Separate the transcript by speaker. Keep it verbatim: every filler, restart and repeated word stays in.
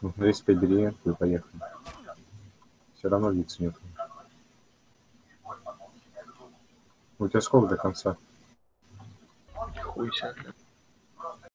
Speaker 1: двести пять бери, и поехали. Все равно лиц нет. У тебя сколько до конца?
Speaker 2: Хуй себе.